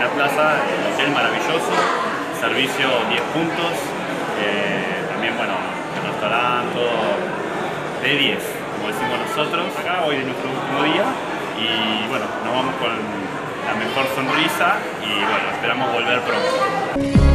la plaza, el hotel maravilloso, servicio 10 puntos, también bueno, el restaurante, todo de 10, como decimos nosotros. Acá hoy es nuestro último día y bueno, nos vamos con la mejor sonrisa y bueno, esperamos volver pronto.